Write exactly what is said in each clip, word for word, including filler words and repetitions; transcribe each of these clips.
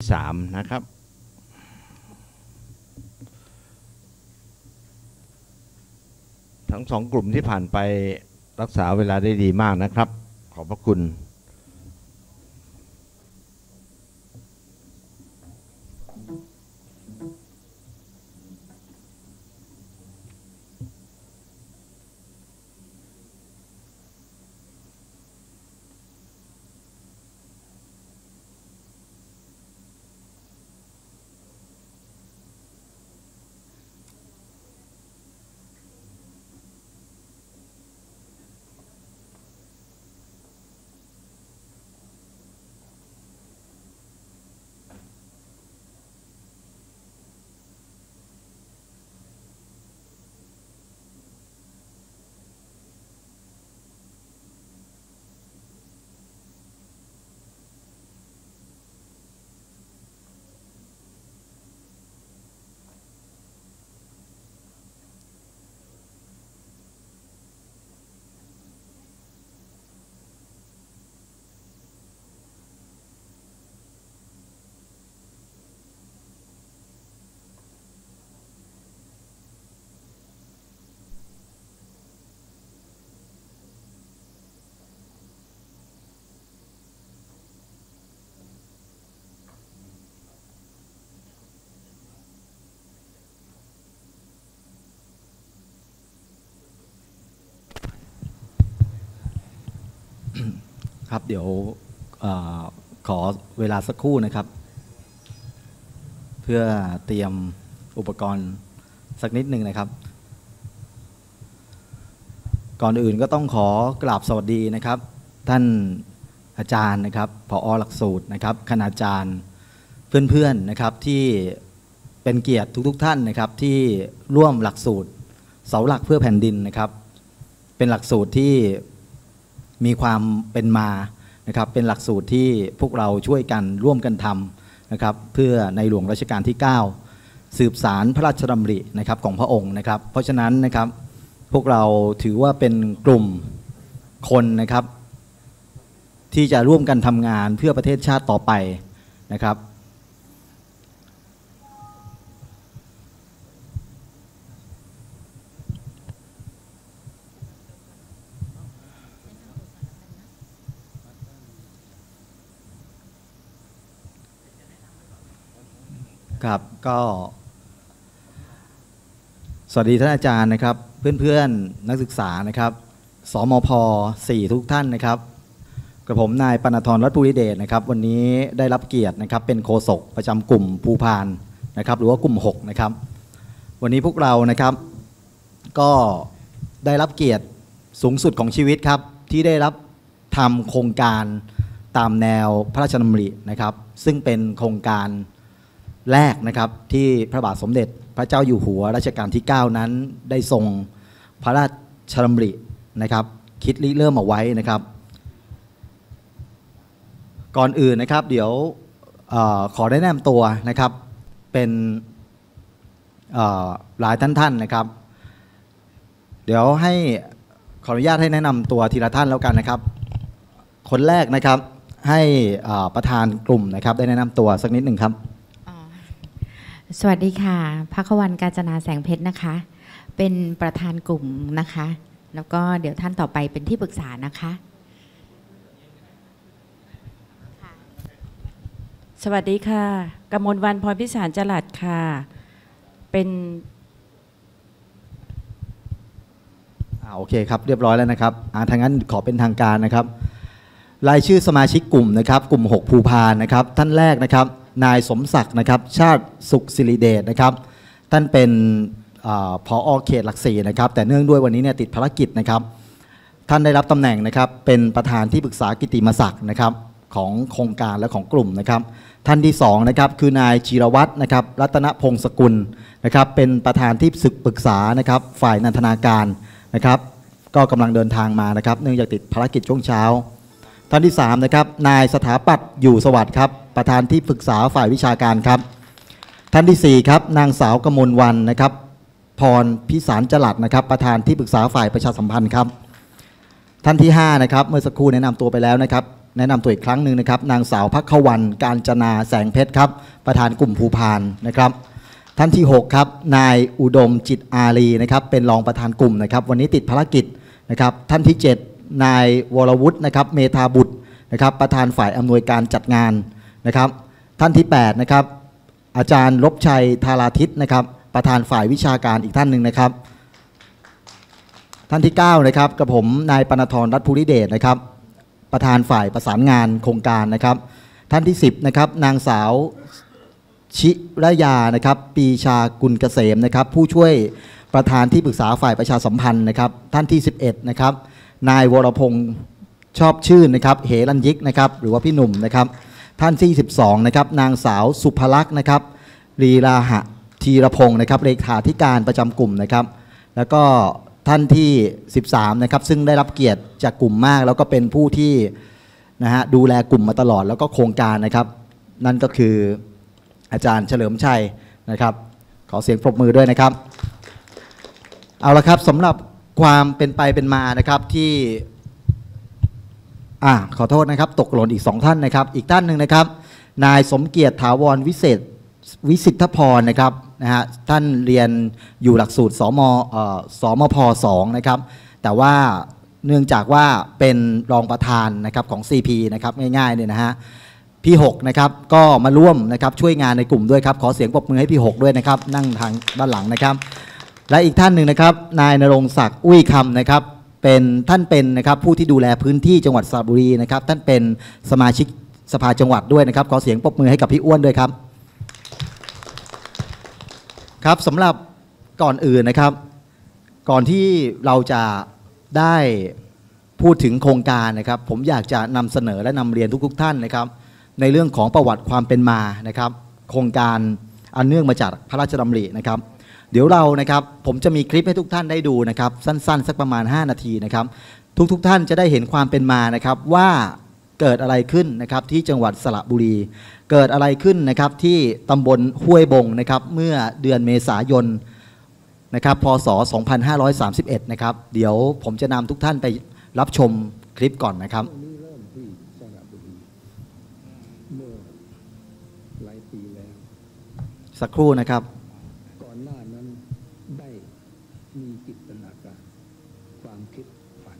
สามนะครับทั้งสองกลุ่มที่ผ่านไปรักษาเวลาได้ดีมากนะครับขอบพระคุณครับเดี๋ยวขอเวลาสักครู่นะครับเพื่อเตรียมอุปกรณ์สักนิดหนึ่งนะครับก่อนอื่นก็ต้องขอกราบสวัสดีนะครับท่านอาจารย์นะครับผอ.หลักสูตรนะครับคณาจารย์เพื่อนๆนะครับที่เป็นเกียรติทุกๆท่านนะครับที่ร่วมหลักสูตรเสาหลักเพื่อแผ่นดินนะครับเป็นหลักสูตรที่มีความเป็นมานะครับเป็นหลักสูตรที่พวกเราช่วยกันร่วมกันทำนะครับเพื่อในหลวงรัชกาลที่เก้าสืบสารพระราชดำรินะครับของพระองค์นะครับเพราะฉะนั้นนะครับพวกเราถือว่าเป็นกลุ่มคนนะครับที่จะร่วมกันทำงานเพื่อประเทศชาติต่อไปนะครับครับก็สวัสดีท่านอาจารย์นะครับเพื่อนๆนักศึกษานะครับสมพ.สี่ทุกท่านนะครับกระผมนายปณธร รัตน์ภูริเดชนะครับวันนี้ได้รับเกียรตินะครับเป็นโฆษกประจำกลุ่มภูพานนะครับหรือว่ากลุ่มหกนะครับวันนี้พวกเรานะครับก็ได้รับเกียรติสูงสุดของชีวิตครับที่ได้รับทำโครงการตามแนวพระราชดำรินะครับซึ่งเป็นโครงการแรกนะครับที่พระบาทสมเด็จพระเจ้าอยู่หัวรัชกาลที่เก้านั้นได้ทรงพระราชดำรินะครับคิดริเริ่มเอาไว้นะครับก่อนอื่นนะครับเดี๋ยวเอ่อขอได้แนะนำตัวนะครับเป็นเอ่อหลายท่านท่านนะครับเดี๋ยวให้ขออนุญาตให้แนะนำตัวทีละท่านแล้วกันนะครับคนแรกนะครับให้ประธานกลุ่มนะครับได้แนะนำตัวสักนิดหนึ่งครับสวัสดีค่ะภควัน กาญจนาแสงเพชรนะคะเป็นประธานกลุ่มนะคะแล้วก็เดี๋ยวท่านต่อไปเป็นที่ปรึกษานะคะสวัสดีค่ะกมลวรรณ พรพิสารจรัสค่ะเป็นอ่าโอเคครับเรียบร้อยแล้วนะครับอ่าทางนั้นขอเป็นทางการนะครับรายชื่อสมาชิกกลุ่มนะครับกลุ่มหกภูพานนะครับท่านแรกนะครับนายสมศักดิ์นะครับชาติสุขศิริเดชนะครับท่านเป็นผอ.เขตหลักสี่นะครับแต่เนื่องด้วยวันนี้เนี่ยติดภารกิจนะครับท่านได้รับตำแหน่งนะครับเป็นประธานที่ปรึกษากิตติมศักดิ์นะครับของโครงการและของกลุ่มนะครับท่านที่สองนะครับคือนายจิรวัตรนะครับรัตนพงศกุลนะครับเป็นประธานที่ปรึกษานะครับฝ่ายนันทนาการนะครับก็กำลังเดินทางมานะครับเนื่องจากติดภารกิจช่วงเช้าท่านที่สามนะครับนายสถาปัตย์อยู่สวัสดิ์ครับประธานที่ปรึกษาฝ่ายวิชาการครับท่านที่สี่ครับนางสาวกมลวรรณนะครับพรพิสารจรัสนะครับประธานที่ปรึกษาฝ่ายประชาสัมพันธ์ครับท่านที่ห้านะครับเมื่อสักครู่แนะนำตัวไปแล้วนะครับแนะนำตัวอีกครั้งหนึ่งนะครับนางสาวภัควันกาญจนาแสงเพชรครับประธานกลุ่มภูพานนะครับท่านที่หกครับนายอุดมจิตอารีนะครับเป็นรองประธานกลุ่มนะครับวันนี้ติดภารกิจนะครับท่านที่เจ็ดนายวรวุฒินะครับเมธาบุตรนะครับประธานฝ่ายอำนวยการจัดงานนะครับท่านที่แปดนะครับอาจารย์ลบชัยธาราทิตนะครับประธานฝ่ายวิชาการอีกท่านหนึ่งนะครับท่านที่เก้านะครับกับผมนายปณธรรัตน์ภูริเดชนะครับประธานฝ่ายประสานงานโครงการนะครับท่านที่สิบนะครับนางสาวชิรยานะครับปีชากุลเกษมนะครับผู้ช่วยประธานที่ปรึกษาฝ่ายประชาสัมพันธ์นะครับท่านที่สิบเอ็ดนะครับนายวรพงศ์ชอบชื่นนะครับเหรัญยิกนะครับหรือว่าพี่หนุ่มนะครับท่านที่สิบสองนะครับนางสาวสุภลักษณ์นะครับลีลาหะธีรพงศ์นะครับเลขาธิการประจำกลุ่มนะครับแล้วก็ท่านที่สิบสามนะครับซึ่งได้รับเกียรติจากกลุ่มมากแล้วก็เป็นผู้ที่นะฮะดูแลกลุ่มมาตลอดแล้วก็โครงการนะครับนั่นก็คืออาจารย์เฉลิมชัยนะครับขอเสียงปรบมือด้วยนะครับเอาละครับสำหรับความเป็นไปเป็นมานะครับที่อ่าขอโทษนะครับตกหล่นอีกสองท่านนะครับอีกท่านหนึ่งนะครับนายสมเกียรติถาวรวิเศษวิสิทธพรนะครับนะฮะท่านเรียนอยู่หลักสูตรสมเอ่อสมพสองนะครับแต่ว่าเนื่องจากว่าเป็นรองประธานนะครับของ ซี พี นะครับง่ายๆเนี่ยนะฮะพี่หกนะครับก็มาร่วมนะครับช่วยงานในกลุ่มด้วยครับขอเสียงปรบมือให้พี่หกด้วยนะครับนั่งทางด้านหลังนะครับและอีกท่านหนึ่งนะครับนายณรงค์ศักดิ์อุ้ยคำนะครับเป็นท่านเป็นนะครับผู้ที่ดูแลพื้นที่จังหวัดสระบุรีนะครับท่านเป็นสมาชิกสภาจังหวัดด้วยนะครับขอเสียงปรบมือให้กับพี่อ้วนด้วยครับครับสำหรับก่อนอื่นนะครับก่อนที่เราจะได้พูดถึงโครงการนะครับผมอยากจะนำเสนอและนำเรียนทุกๆท่านนะครับในเรื่องของประวัติความเป็นมานะครับโครงการอันเนื่องมาจากพระราชดำรินะครับเดี๋ยวเรานะครับผมจะมีคลิปให้ทุกท่านได้ดูนะครับสั้นๆสักประมาณห้านาทีนะครับทุกๆท่านจะได้เห็นความเป็นมานะครับว่าเกิดอะไรขึ้นนะครับที่จังหวัดสระบุรีเกิดอะไรขึ้นนะครับที่ตำบลห้วยบงนะครับเมื่อเดือนเมษายนนะครับพ.ศ. สองพันห้าร้อยสามสิบเอ็ดนะครับเดี๋ยวผมจะนำทุกท่านไปรับชมคลิปก่อนนะครับเริ่มที่สระบุรีเมื่อหลายปีแล้วสักครู่นะครับก่อนหน้านั้นได้มีจินตนาการความคิดฝัน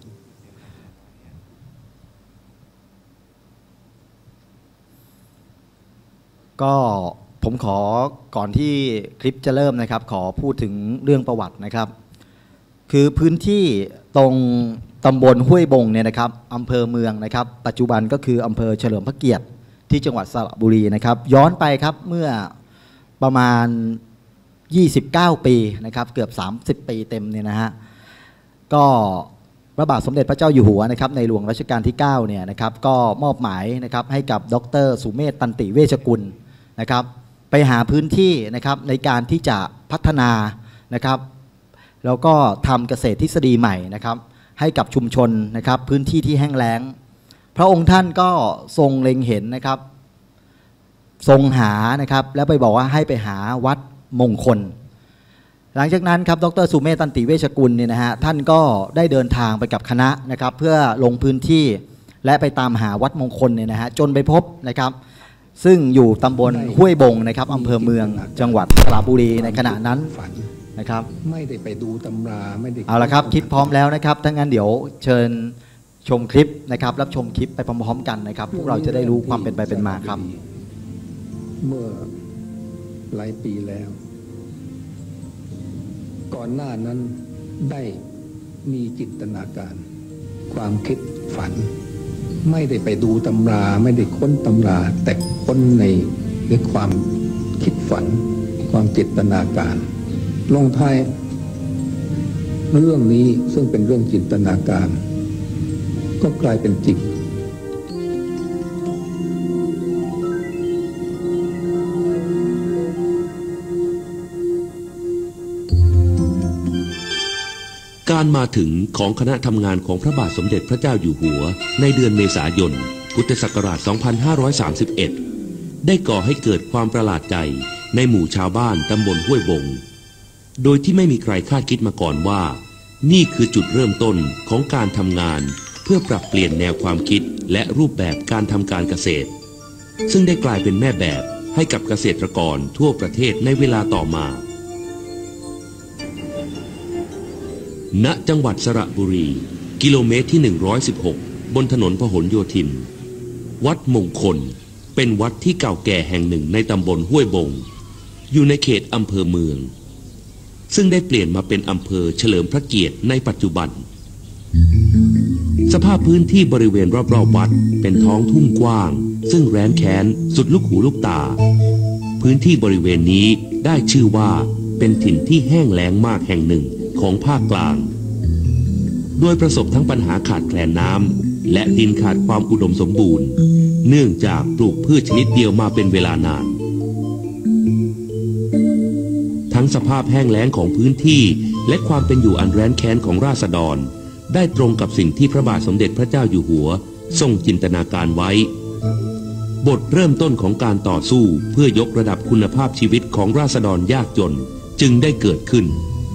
ก็ผมขอก่อนที่คลิปจะเริ่มนะครับขอพูดถึงเรื่องประวัตินะครับคือพื้นที่ตรงตำบลห้วยบงเนี่ยนะครับอำเภอเมืองนะครับปัจจุบันก็คืออำเภอเฉลิมพระเกียรติที่จังหวัดสระบุรีนะครับย้อนไปครับเมื่อประมาณยี่สิบเก้าปีนะครับเกือบสามสิบปีเต็มเนี่ยนะฮะก็พระบาทสมเด็จพระเจ้าอยู่หัวนะครับในหลวงรัชกาลที่เก้าเนี่ยนะครับก็มอบหมายนะครับให้กับดร.สุเมธตันติเวชกุลนะครับไปหาพื้นที่นะครับในการที่จะพัฒนานะครับแล้วก็ทำเกษตรทฤษฎีใหม่นะครับให้กับชุมชนนะครับพื้นที่ที่แห้งแล้งพระองค์ท่านก็ทรงเล็งเห็นนะครับทรงหานะครับแล้วไปบอกว่าให้ไปหาวัดมงคลหลังจากนั้นครับดร.สุเมธตันติเวชกุลเนี่ยนะฮะท่านก็ได้เดินทางไปกับคณะนะครับเพื่อลงพื้นที่และไปตามหาวัดมงคลเนี่ยนะฮะจนไปพบนะครับซึ่งอยู่ตำบลห้วยบงนะครับอำเภอเมืองจังหวัดสระบุรีในขณะนั้นนะครับไม่ได้ไปดูตำราไม่ได้เอาละครับคลิปพร้อมแล้วนะครับถ้างั้นเดี๋ยวเชิญชมคลิปนะครับรับชมคลิปไปพร้อมๆกันนะครับพวกเราจะได้รู้ความเป็นไปเป็นมาครับเมื่อหลายปีแล้วก่อนหน้านั้นได้มีจินตนาการความคิดฝันไม่ได้ไปดูตำราไม่ได้ค้นตำราแต่ค้นในในความคิดฝันความจินตนาการลงท้ายเรื่องนี้ซึ่งเป็นเรื่องจินตนาการก็กลายเป็นจริงการมาถึงของคณะทำงานของพระบาทสมเด็จพระเจ้าอยู่หัวในเดือนเมษายนพุทธศักราช สองพันห้าร้อยสามสิบเอ็ด ได้ก่อให้เกิดความประหลาดใจในหมู่ชาวบ้านตำบลห้วยบงโดยที่ไม่มีใครคาดคิดมาก่อนว่านี่คือจุดเริ่มต้นของการทำงานเพื่อปรับเปลี่ยนแนวความคิดและรูปแบบการทำการเกษตรซึ่งได้กลายเป็นแม่แบบให้กับเกษตรกรทั่วประเทศในเวลาต่อมาณจังหวัดสระบุรีกิโลเมตรที่หนึ่งร้อยสิบหกบนถนนพหลโยธินวัดมงคลเป็นวัดที่เก่าแก่แห่งหนึ่งในตำบลห้วยบงอยู่ในเขตอำเภอเมืองซึ่งได้เปลี่ยนมาเป็นอำเภอเฉลิมพระเกียรติในปัจจุบันสภาพพื้นที่บริเวณรอบๆวัดเป็นท้องทุ่งกว้างซึ่งแร้นแค้นสุดลูกหูลูกตาพื้นที่บริเวณนี้ได้ชื่อว่าเป็นถิ่นที่แห้งแล้งมากแห่งหนึ่งของภาคกลางโดยประสบทั้งปัญหาขาดแคลนน้ำและดินขาดความอุดมสมบูรณ์เนื่องจากปลูกพืชชนิดเดียวมาเป็นเวลานานทั้งสภาพแห้งแล้งของพื้นที่และความเป็นอยู่อันแร้นแค้นของราษฎรได้ตรงกับสิ่งที่พระบาทสมเด็จพระเจ้าอยู่หัวทรงจินตนาการไว้บทเริ่มต้นของการต่อสู้เพื่อยกระดับคุณภาพชีวิตของราษฎรยากจนจึงได้เกิดขึ้น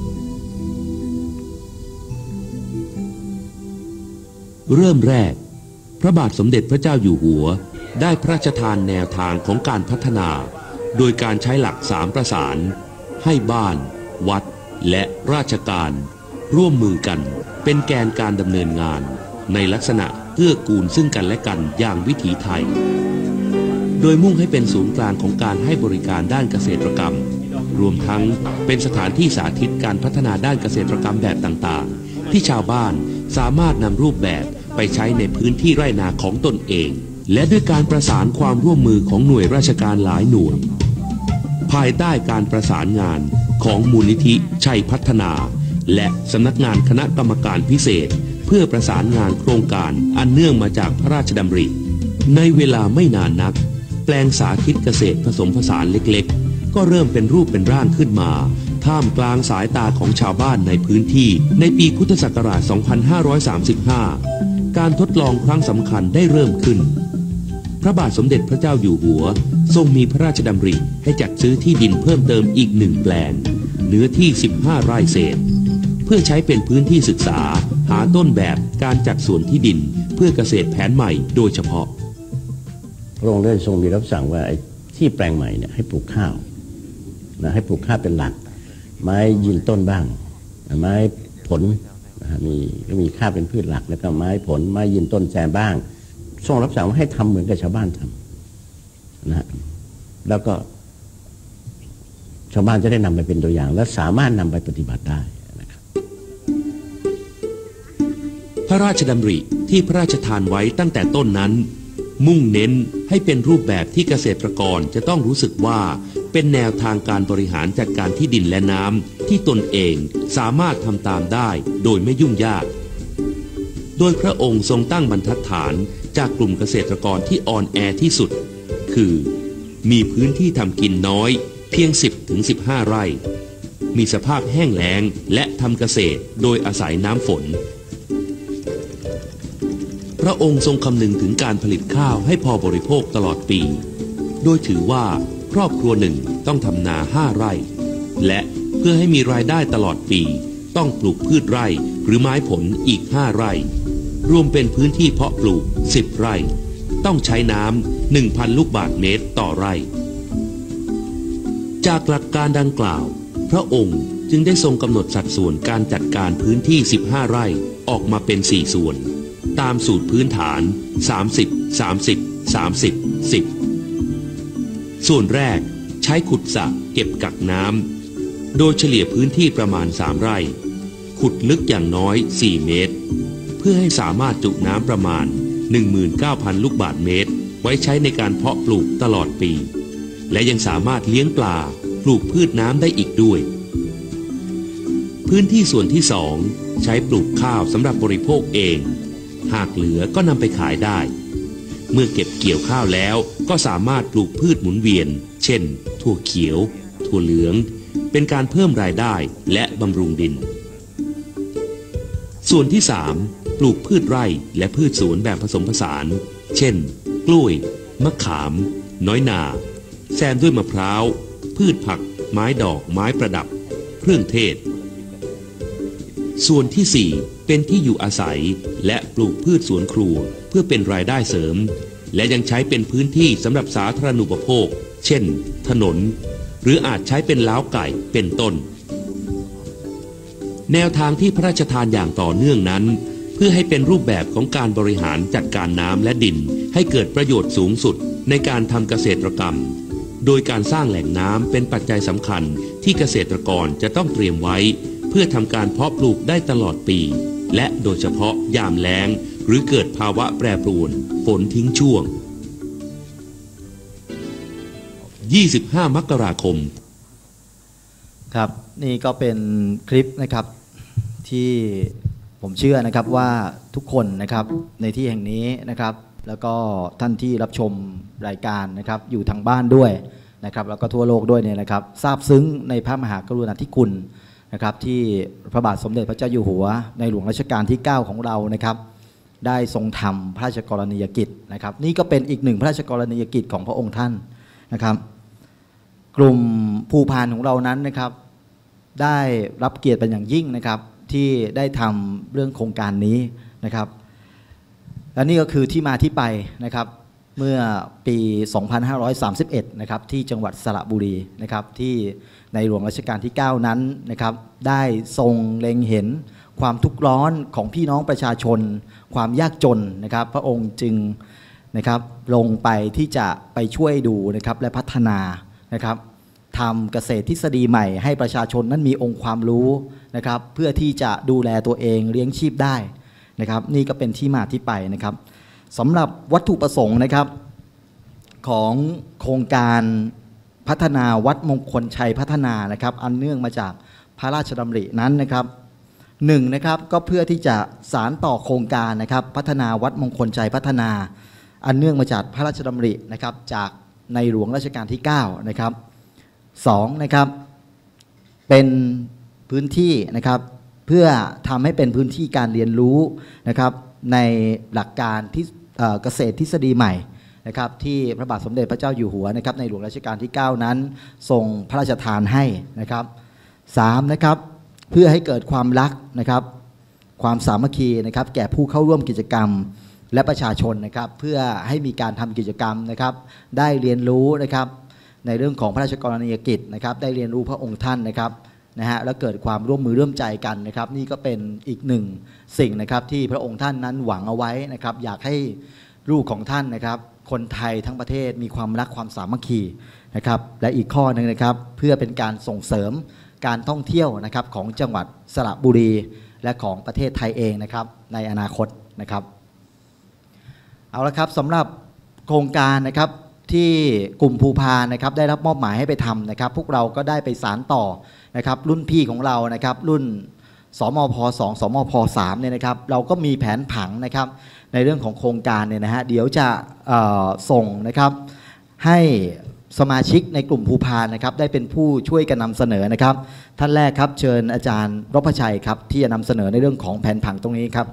เริ่มแรกพระบาทสมเด็จพระเจ้าอยู่หัวได้พระราชทานแนวทางของการพัฒนาโดยการใช้หลักสามประสานให้บ้านวัดและราชการร่วมมือกันเป็นแกนการดำเนินงานในลักษณะเกื้อกูลซึ่งกันและกันอย่างวิถีไทยโดยมุ่งให้เป็นศูนย์กลางของการให้บริการด้านเกษตรกรรมรวมทั้งเป็นสถานที่สาธิตการพัฒนาด้านเกษตรกรรมแบบต่างๆที่ชาวบ้านสามารถนำรูปแบบไปใช้ในพื้นที่ไร่นาของตนเองและด้วยการประสานความร่วมมือของหน่วยราชการหลายหน่วยภายใต้การประสานงานของมูลนิธิชัยพัฒนาและสำนักงานคณะกรรมการพิเศษเพื่อประสานงานโครงการอันเนื่องมาจากพระราชดำริในเวลาไม่นานนักแปลงสาธิตเกษตรผสมผสานเล็กๆก็เริ่มเป็นรูปเป็นร่างขึ้นมาท่ามกลางสายตาของชาวบ้านในพื้นที่ในปีพุทธศักราช สองพันห้าร้อยสามสิบห้า การทดลองครั้งสำคัญได้เริ่มขึ้นพระบาทสมเด็จพระเจ้าอยู่หัวทรงมีพระราชดำริให้จัดซื้อที่ดินเพิ่มเติมอีกหนึ่งแปลงเนื้อที่สิบห้าไร่เศษเพื่อใช้เป็นพื้นที่ศึกษาหาต้นแบบการจัดสวนที่ดินเพื่อเกษตรแผนใหม่โดยเฉพาะพระองค์ได้ทรงมีรับสั่งว่าไอ้ที่แปลงใหม่เนี่ยให้ปลูกข้าวนะให้ปลูกข้าวเป็นหลักไม้ยืนต้นบ้างไม้ผลนะมีก็มีข้าวเป็นพืชหลักแล้วก็ไม้ผลไม้ยืนต้นแซมบ้างทรงรับสั่งว่าให้ทำเหมือนกับชาวบ้านทำนะแล้วก็ชาวบ้านจะได้นำไปเป็นตัวอย่างและสามารถนำไปปฏิบัติได้นะครับพระราชดำริที่พระราชทานไว้ตั้งแต่ต้นนั้นมุ่งเน้นให้เป็นรูปแบบที่เกษตรกรจะต้องรู้สึกว่าเป็นแนวทางการบริหารจัดการที่ดินและน้ำที่ตนเองสามารถทำตามได้โดยไม่ยุ่งยากโดยพระองค์ทรงตั้งบรรทัดฐานจากกลุ่มเกษตรกรที่อ่อนแอที่สุดคือมีพื้นที่ทำกินน้อยเพียง สิบถึงสิบห้า ไร่มีสภาพแห้งแล้งและทำเกษตรโดยอาศัยน้ำฝนพระองค์ทรงคำนึงถึงการผลิตข้าวให้พอบริโภคตลอดปีโดยถือว่าครอบครัวหนึ่งต้องทำนาห้าไร่และเพื่อให้มีรายได้ตลอดปีต้องปลูกพืชไร่หรือไม้ผลอีกห้าไร่รวมเป็นพื้นที่เพาะปลูกสิบไร่ต้องใช้น้ำ หนึ่งพัน ลูกบาศก์เมตรต่อไร่จากหลักการดังกล่าวพระองค์จึงได้ทรงกำหนดสัดส่วนการจัดการพื้นที่สิบห้าไร่ออกมาเป็นสี่ส่วนตามสูตรพื้นฐานสามสิบ สามสิบ สามสิบ สิบส่วนแรกใช้ขุดสระเก็บกักน้ำโดยเฉลี่ยพื้นที่ประมาณสามไร่ขุดลึกอย่างน้อยสี่เมตรเพื่อให้สามารถจุน้ำประมาณ หนึ่งหมื่นเก้าพัน ลูกบาศก์เมตรไว้ใช้ในการเพาะปลูกตลอดปีและยังสามารถเลี้ยงปลาปลูกพืชน้ำได้อีกด้วยพื้นที่ส่วนที่สองใช้ปลูกข้าวสำหรับบริโภคเองหากเหลือก็นำไปขายได้เมื่อเก็บเกี่ยวข้าวแล้วก็สามารถปลูกพืชหมุนเวียนเช่นถั่วเขียวถั่วเหลืองเป็นการเพิ่มรายได้และบำรุงดินส่วนที่สามปลูกพืชไร่และพืชสวนแบบผสมผสานเช่นกล้วยมะขามน้อยนาแซมด้วยมะพร้าวพืชผักไม้ดอกไม้ประดับเครื่องเทศส่วนที่สี่เป็นที่อยู่อาศัยและปลูกพืชสวนครัวเพื่อเป็นรายได้เสริมและยังใช้เป็นพื้นที่สำหรับสาธารณูปโภคเช่นถนนหรืออาจใช้เป็นเล้าไก่เป็นต้นแนวทางที่พระราชทานอย่างต่อเนื่องนั้นเพื่อให้เป็นรูปแบบของการบริหารจัดการน้ำและดินให้เกิดประโยชน์สูงสุดในการทำเกษตรกรรมโดยการสร้างแหล่งน้ำเป็นปัจจัยสำคัญที่เกษตรกรจะต้องเตรียมไว้เพื่อทำการเพาะปลูกได้ตลอดปีและโดยเฉพาะยามแล้งหรือเกิดภาวะแปรปรวนฝนทิ้งช่วงยี่สิบห้ามกราคมครับนี่ก็เป็นคลิปนะครับที่ผมเชื่อนะครับว่าทุกคนนะครับในที่แห่งนี้นะครับแล้วก็ท่านที่รับชมรายการนะครับอยู่ทางบ้านด้วยนะครับแล้วก็ทั่วโลกด้วยเนี่ยนะครับซาบซึ้งในพระมหากรุณาธิคุณนะครับที่พระบาทสมเด็จพระเจ้าอยู่หัวในหลวงรัชกาลที่เก้าของเรานะครับได้ทรงทำพระราชกรณียกิจนะครับนี่ก็เป็นอีกหนึ่งพระราชกรณียกิจของพระองค์ท่านนะครับกลุ่มภูพานของเรานั้นนะครับได้รับเกียรติเป็นอย่างยิ่งนะครับที่ได้ทำเรื่องโครงการนี้นะครับและนี่ก็คือที่มาที่ไปนะครับเมื่อปี สองพันห้าร้อยสามสิบเอ็ด นะครับที่จังหวัดสระบุรีนะครับที่ในหลวงรัชกาลที่เก้านั้นนะครับได้ทรงเล็งเห็นความทุกข์ร้อนของพี่น้องประชาชนความยากจนนะครับพระองค์จึงนะครับลงไปที่จะไปช่วยดูนะครับและพัฒนานะครับทำเกษตรทฤษฎีใหม่ให้ประชาชนนั้นมีองค์ความรู้นะครับเพื่อที่จะดูแลตัวเองเลี้ยงชีพได้นะครับนี่ก็เป็นที่มาที่ไปนะครับสำหรับวัตถุประสงค์นะครับของโครงการพัฒนาวัดมงคลชัยพัฒนานะครับอันเนื่องมาจากพระราชดำรินั้นนะครับหนึ่งนะครับก็เพื่อที่จะสานต่อโครงการนะครับพัฒนาวัดมงคลชัยพัฒนาอันเนื่องมาจากพระราชดำรินะครับจากในหลวงรัชกาลที่เก้านะครับสองนะครับเป็นพื้นที่นะครับเพื่อทำให้เป็นพื้นที่การเรียนรู้นะครับในหลักการที่เกษตรทฤษฎีใหม่นะครับที่พระบาทสมเด็จพระเจ้าอยู่หัวนะครับในหลวงรัชกาลที่เก้านั้นทรงพระราชทานให้นะครับสามนะครับเพื่อให้เกิดความรักนะครับความสามัคคีนะครับแก่ผู้เข้าร่วมกิจกรรมและประชาชนนะครับเพื่อให้มีการทำกิจกรรมนะครับได้เรียนรู้นะครับในเรื่องของพระราชกรณียกิจนะครับได้เรียนรู้พระองค์ท่านนะครับนะฮะแล้วเกิดความร่วมมือร่วมใจกันนะครับนี่ก็เป็นอีกหนึ่งสิ่งนะครับที่พระองค์ท่านนั้นหวังเอาไว้นะครับอยากให้ลูกของท่านนะครับคนไทยทั้งประเทศมีความรักความสามัคคีนะครับและอีกข้อหนึ่งนะครับเพื่อเป็นการส่งเสริมการท่องเที่ยวนะครับของจังหวัดสระบุรีและของประเทศไทยเองนะครับในอนาคตนะครับเอาละครับสำหรับโครงการนะครับที่กลุ่มภูพานนะครับได้รับมอบหมายให้ไปทำนะครับพวกเราก็ได้ไปสานต่อนะครับรุ่นพี่ของเรานะครับรุ่นสมพสองสมพสามเนี่ยนะครับเราก็มีแผนผังนะครับในเรื่องของโครงการเนี่ยนะฮะเดี๋ยวจะส่งนะครับให้สมาชิกในกลุ่มภูพานนะครับได้เป็นผู้ช่วยกันนำเสนอนะครับท่านแรกครับเชิญอาจารย์รพชัยครับที่จะนำเสนอในเรื่องของแผนผังตรงนี้ครับ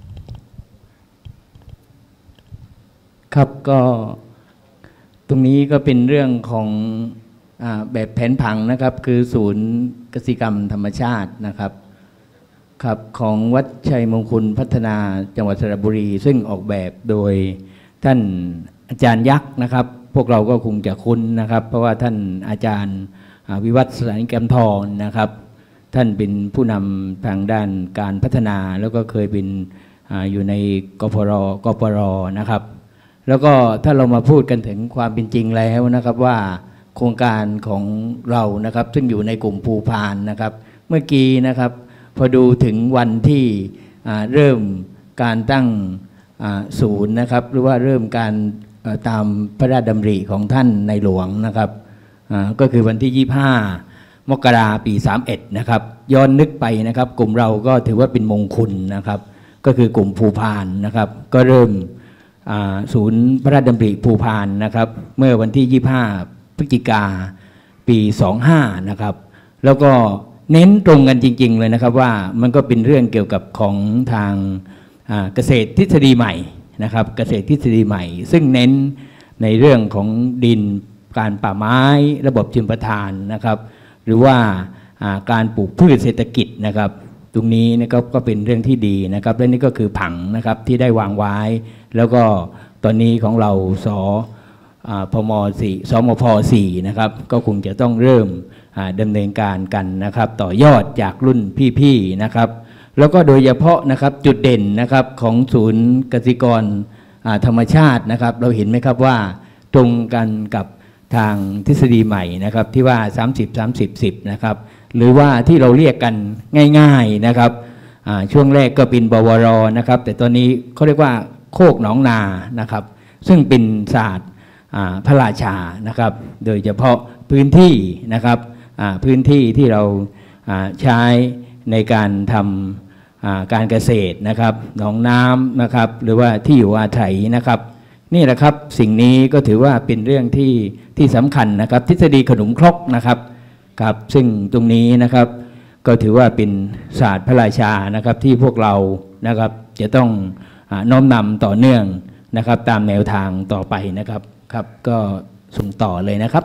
ครับก็ตรงนี้ก็เป็นเรื่องของอ่าแบบแผนผังนะครับคือศูนย์กสิกรรมธรรมชาตินะครับครับของวัดชัยมงคลพัฒนาจังหวัดสระบุรีซึ่งออกแบบโดยท่านอาจารย์ยักษ์นะครับพวกเราก็คงจะคุ้นนะครับเพราะว่าท่านอาจารย์วิวัฒน์สถานิกรรมทรนะครับท่านเป็นผู้นำทางด้านการพัฒนาแล้วก็เคยเป็น อ, อยู่ในกพรกปรนะครับแล้วก็ถ้าเรามาพูดกันถึงความเป็นจริงแล้วนะครับว่าโครงการของเรานะครับซึ่งอยู่ในกลุ่มภูพานนะครับเมื่อกี้นะครับพอดูถึงวันที่เริ่มการตั้งศูนย์นะครับหรือว่าเริ่มการตามพระราชดำริของท่านในหลวงนะครับก็คือวันที่ยี่สิบห้ามกราปีสามสิบเอ็ดนะครับย้อนนึกไปนะครับกลุ่มเราก็ถือว่าเป็นมงคลนะครับก็คือกลุ่มภูพานนะครับก็เริ่มศูนย์พระราชดำริภูพานนะครับเมื่อวันที่ยี่สิบห้าพฤศจิกาปีสองห้านะครับแล้วก็เน้นตรงกันจริงๆเลยนะครับว่ามันก็เป็นเรื่องเกี่ยวกับของทางเกษตรทฤษฎีใหม่นะครับเกษตรทฤษฎีใหม่ซึ่งเน้นในเรื่องของดินการป่าไม้ระบบชลประทานนะครับหรือว่าการปลูกพืชเศรษฐกิจนะครับตรงนี้นะครับก็เป็นเรื่องที่ดีนะครับและนี่ก็คือผังนะครับที่ได้วางไว้แล้วก็ตอนนี้ของเราสพมสี่สมพสี่นะครับก็คงจะต้องเริ่มดำเนินการกันนะครับต่อยอดจากรุ่นพี่ๆนะครับแล้วก็โดยเฉพาะนะครับจุดเด่นนะครับของศูนย์กสิกรธรรมชาตินะครับเราเห็นไหมครับว่าตรงกันกับทางทฤษฎีใหม่นะครับที่ว่าสามสิบ สามสิบ สิบนะครับหรือว่าที่เราเรียกกันง่ายๆนะครับช่วงแรกก็เป็นบวรนะครับแต่ตอนนี้เขาเรียกว่าโคกหนองนานะครับซึ่งเป็นศาสตร์พระราชานะครับโดยเฉพาะพื้นที่นะครับพื้นที่ที่เราใช้ในการทำการเกษตรนะครับหนองน้ำนะครับหรือว่าที่อยู่อาศัยนะครับนี่แหละครับสิ่งนี้ก็ถือว่าเป็นเรื่องที่ที่สำคัญนะครับทฤษฎีขนมครกนะครับครับซึ่งตรงนี้นะครับก็ถือว่าเป็นศาสตร์พระราชานะครับที่พวกเรานะครับจะต้องน้อมนำต่อเนื่องนะครับตามแนวทางต่อไปนะครับครับก็ส่งต่อเลยนะครับ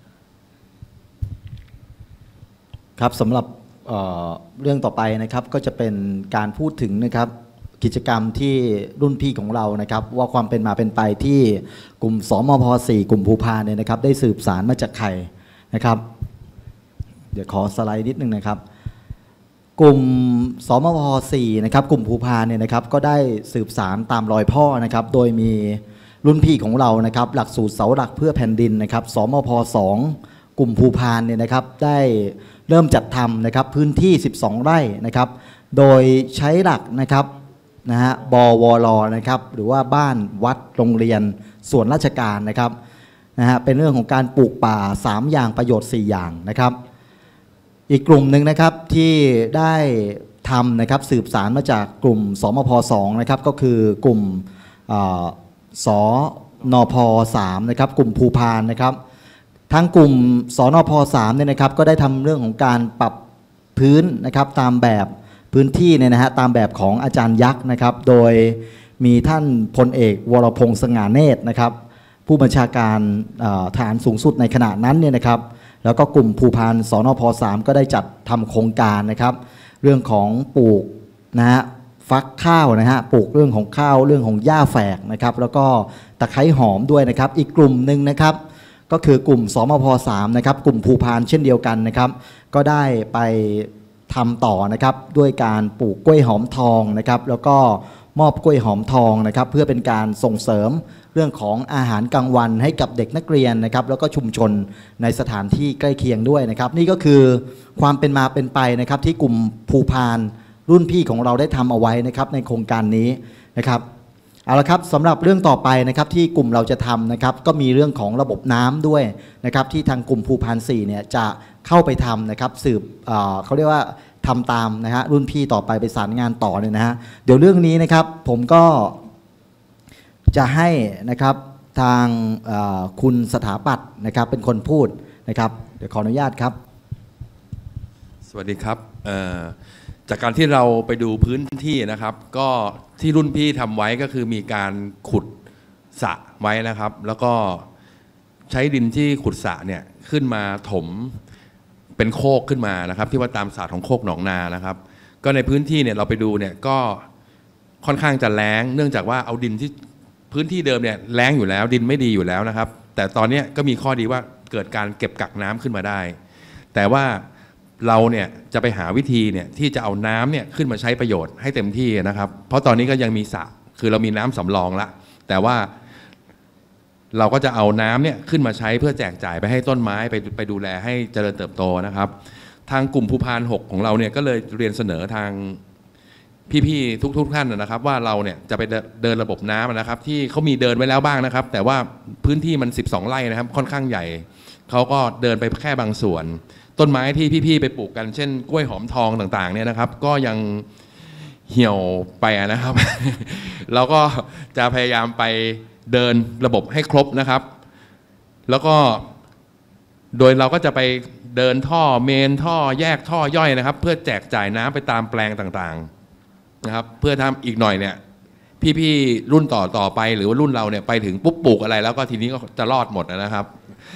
ครับสำหรับ เอ่อ เรื่องต่อไปนะครับก็จะเป็นการพูดถึงนะครับกิจกรรมที่รุ่นพี่ของเรานะครับว่าความเป็นมาเป็นไปที่กลุ่มสมพสี่กลุ่มภูพานเนี่ยนะครับได้สืบสารมาจากใครนะครับเดี๋ยวขอสไลด์นิดนึงนะครับกลุ่มสมพสี่นะครับกลุ่มภูพานเนี่ยนะครับก็ได้สืบสารตามรอยพ่อนะครับโดยมีรุ่นพี่ของเรานะครับหลักสูตรเสาหลักเพื่อแผ่นดินนะครับสมพสองกลุ่มภูพานเนี่ยนะครับได้เริ่มจัดทำนะครับพื้นที่สิบสองไร่นะครับโดยใช้หลักนะครับนะฮะบวรนะครับหรือว่าบ้านวัดโรงเรียนส่วนราชการนะครับนะฮะเป็นเรื่องของการปลูกป่าสามอย่างประโยชน์สี่อย่างนะครับอีกกลุ่มหนึ่งนะครับที่ได้ทำนะครับสืบสารมาจากกลุ่มสมพสองนะครับก็คือกลุ่มสนพสามนะครับกลุ่มภูพานนะครับทั้งกลุ่มสนพสามเนี่ยนะครับก็ได้ทำเรื่องของการปรับพื้นนะครับตามแบบพื้นที่เนี่ยนะฮะตามแบบของอาจารย์ยักษ์นะครับโดยมีท่านพลเอกวรพงษ์สง่าเนตรนะครับผู้บัญชาการทหารสูงสุดในขณะนั้นเนี่ยนะครับแล้วก็กลุ่มภูพานสนพสามก็ได้จัดทำโครงการนะครับเรื่องของปลูกนะฮะฟักข้าวนะฮะปลูกเรื่องของข้าวเรื่องของหญ้าแฝกนะครับแล้วก็ตะไคร้หอมด้วยนะครับอีกกลุ่มหนึ่งนะครับก็คือกลุ่มสมพสามนะครับกลุ่มภูพานเช่นเดียวกันนะครับก็ได้ไปทำต่อนะครับด้วยการปลูกกล้วยหอมทองนะครับแล้วก็มอบกล้วยหอมทองนะครับเพื่อเป็นการส่งเสริมเรื่องของอาหารกลางวันให้กับเด็กนักเรียนนะครับแล้วก็ชุมชนในสถานที่ใกล้เคียงด้วยนะครับนี่ก็คือความเป็นมาเป็นไปนะครับที่กลุ่มภูพานรุ่นพี่ของเราได้ทำเอาไว้นะครับในโครงการนี้นะครับเอาละครับสำหรับเรื่องต่อไปนะครับที่กลุ่มเราจะทำนะครับก็มีเรื่องของระบบน้ำด้วยนะครับที่ทางกลุ่มภูพานสี่เนี่ยจะเข้าไปทำนะครับสืบ เอ่อ เขาเรียกว่าทำตามนะฮะรุ่นพี่ต่อไปไปสานงานต่อเนี่ยนะฮะเดี๋ยวเรื่องนี้นะครับผมก็จะให้นะครับทางคุณสถาปัตย์นะครับเป็นคนพูดนะครับเดี๋ยวขออนุญาตครับสวัสดีครับจากการที่เราไปดูพื้นที่นะครับก็ที่รุ่นพี่ทำไว้ก็คือมีการขุดสระไว้นะครับแล้วก็ใช้ดินที่ขุดสระเนี่ยขึ้นมาถมเป็นโคกขึ้นมานะครับที่ว่าตามศาสตร์ของโคกหนองนานะครับก็ในพื้นที่เนี่ยเราไปดูเนี่ยก็ค่อนข้างจะแล้งเนื่องจากว่าเอาดินที่พื้นที่เดิมเนี่ยแล้งอยู่แล้วดินไม่ดีอยู่แล้วนะครับแต่ตอนนี้ก็มีข้อดีว่าเกิดการเก็บกักน้ำขึ้นมาได้แต่ว่าเราเนี่ยจะไปหาวิธีเนี่ยที่จะเอาน้ำเนี่ยขึ้นมาใช้ประโยชน์ให้เต็มที่นะครับเพราะตอนนี้ก็ยังมีสระคือเรามีน้ำสำรองละแต่ว่าเราก็จะเอาน้ำเนี่ยขึ้นมาใช้เพื่อแจกจ่ายไปให้ต้นไม้ไปไปดูแลให้เจริญเติบโตนะครับทางกลุ่มภูพานหกของเราเนี่ยก็เลยเรียนเสนอทางพี่ๆทุกๆท่านนะครับว่าเราเนี่ยจะไปเดินระบบน้ำนะครับที่เขามีเดินไว้แล้วบ้างนะครับแต่ว่าพื้นที่มันสิบสองไร่นะครับค่อนข้างใหญ่เขาก็เดินไปแค่บางส่วนต้นไม้ที่พี่ๆไปปลูกกันเช่นกล้วยหอมทองต่างๆเนี่ยนะครับก็ยังเหี่ยวไปนะครับ เราก็จะพยายามไปเดินระบบให้ครบนะครับแล้วก็โดยเราก็จะไปเดินท่อเมนท่อแยกท่อย่อยนะครับเพื่อแจกจ่ายน้ำไปตามแปลงต่างๆนะครับเพื่อทำอีกหน่อยเนี่ยพี่ๆรุ่นต่อต่อไปหรือว่ารุ่นเราเนี่ยไปถึงปุ๊บปลูกอะไรแล้วก็ทีนี้ก็จะรอดหมดนะครับ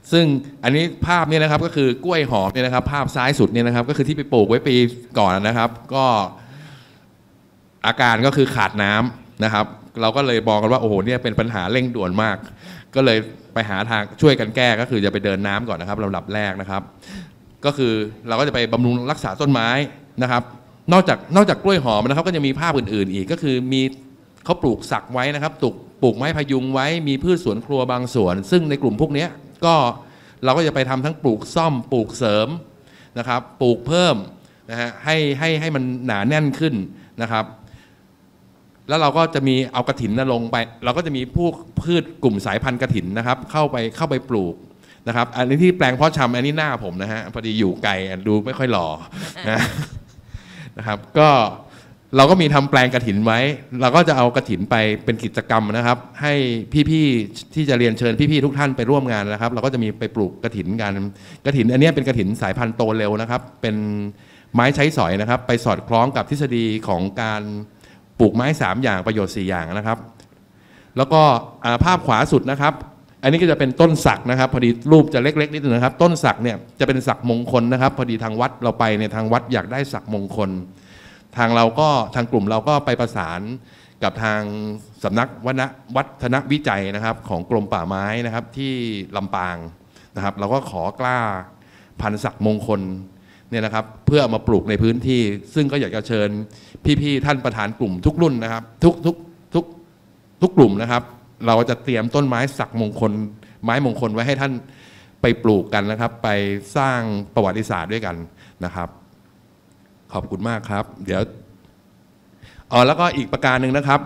ซึ่งอันนี้ภาพนี้นะครับก็คือกล้วยหอมเนี่ยนะครับภาพซ้ายสุดเนี่ยนะครับก็คือที่ไปปลูกไว้ปีก่อนนะครับก็อาการก็คือขาดน้ำนะครับเราก็เลยบอกกันว่าโอ้โหเนี่ยเป็นปัญหาเร่งด่วนมากก็เลยไปหาทางช่วยกันแก้ก็คือจะไปเดินน้ำก่อนนะครับลำดับแรกนะครับก็คือเราก็จะไปบำรุงรักษาต้นไม้นะครับนอกจากนอกจากกล้วยหอมนะครับก็จะมีภาพอื่นๆอีกก็คือมีเขาปลูกสักไว้นะครับปลูกปลูกไม้พยุงไว้มีพืชสวนครัวบางส่วนซึ่งในกลุ่มพวกนี้ก็เราก็จะไปทำทั้งปลูกซ่อมปลูกเสริมนะครับปลูกเพิ่มนะฮะให้ให้ให้มันหนาแน่นขึ้นนะครับแล้วเราก็จะมีเอากระถินลงไปเราก็จะมีพวกพืชกลุ่มสายพันธุ์กระถินนะครับเข้าไปเข้าไปปลูกนะครับอันนี้ที่แปลงเพาะชำอันนี้หน้าผมนะฮะพอดีอยู่ไกลดูไม่ค่อยหล่อนะนะครับก็เราก็มีทำแปลงกฐินไว้เราก็จะเอากฐินไปเป็นกิจกรรมนะครับให้พี่ๆที่จะเรียนเชิญพี่ๆทุกท่านไปร่วมงานนะครับเราก็จะมีไปปลูกกฐินกันกฐินอันนี้เป็นกฐินสายพันธุ์โตเร็วนะครับเป็นไม้ใช้สอยนะครับไปสอดคล้องกับทฤษฎีของการปลูกไม้สามอย่างประโยชน์สี่อย่างนะครับแล้วก็ภาพขวาสุดนะครับอันนี้ก็จะเป็นต้นสักนะครับพอดีรูปจะเล็กๆนิดนึงนะครับต้นสักเนี่ยจะเป็นสักมงคลนะครับพอดีทางวัดเราไปในทางวัดอยากได้สักมงคลทางเราก็ทางกลุ่มเราก็ไปประสานกับทางสำนักวัฒนวิจัยนะครับของกรมป่าไม้นะครับที่ลำปางนะครับเราก็ขอกล้าพันธุ์สักมงคลเนี่ยนะครับเพื่อมาปลูกในพื้นที่ซึ่งก็อยากจะเชิญพี่ๆท่านประธานกลุ่มทุกรุ่นนะครับทุกทุกทุกทุกกลุ่มนะครับเราจะเตรียมต้นไม้สักมงคลไม้มงคลไว้ให้ท่านไปปลูกกันนะครับไปสร้างประวัติศาสตร์ด้วยกันนะครับขอบคุณมากครับเดี๋ยวอ๋อแล้วก็อีกประการหนึ่งนะครับ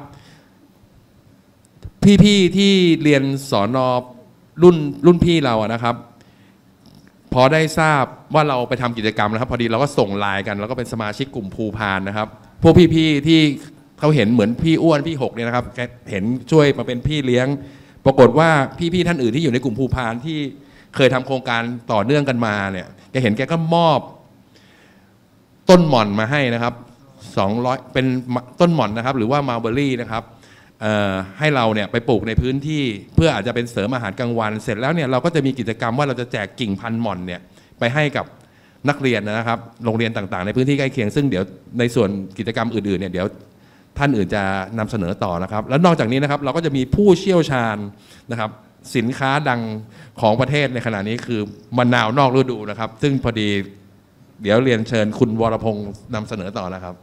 พี่ๆที่เรียนสอนอรุ่นรุ่นพี่เราอะนะครับพอได้ทราบว่าเราไปทำกิจกรรมนะครับพอดีเราก็ส่งไลน์กันแล้วก็เป็นสมาชิกกลุ่มภูพานนะครับพวกพี่ๆที่เขาเห็นเหมือนพี่อ้วนพี่หกเนี่ยนะครับเห็นช่วยมาเป็นพี่เลี้ยงปรากฏว่าพี่ๆท่านอื่นที่อยู่ในกลุ่มภูพานที่เคยทำโครงการต่อเนื่องกันมาเนี่ยแกเห็นแกก็มอบต้นหม่อนมาให้นะครับสองร้อยเป็นต้นหม่อนนะครับหรือว่ามัลเบอรี่นะครับให้เราเนี่ยไปปลูกในพื้นที่เพื่ออาจจะเป็นเสริมอาหารกลางวันเสร็จแล้วเนี่ยเราก็จะมีกิจกรรมว่าเราจะแจกกิ่งพันธุ์หม่อนเนี่ยไปให้กับนักเรียนนะครับโรงเรียนต่างๆในพื้นที่ใกล้เคียงซึ่งเดี๋ยวในส่วนกิจกรรมอื่นๆเนี่ยเดี๋ยวท่านอื่นจะนำเสนอต่อนะครับแล้วนอกจากนี้นะครับเราก็จะมีผู้เชี่ยวชาญนะครับสินค้าดังของประเทศในขณะนี้คือมะนาวนอกฤดูนะครับซึ่งพอดีเดี๋ยวเรียนเชิญคุณวรพงศ์นำเสนอต่อนะครับ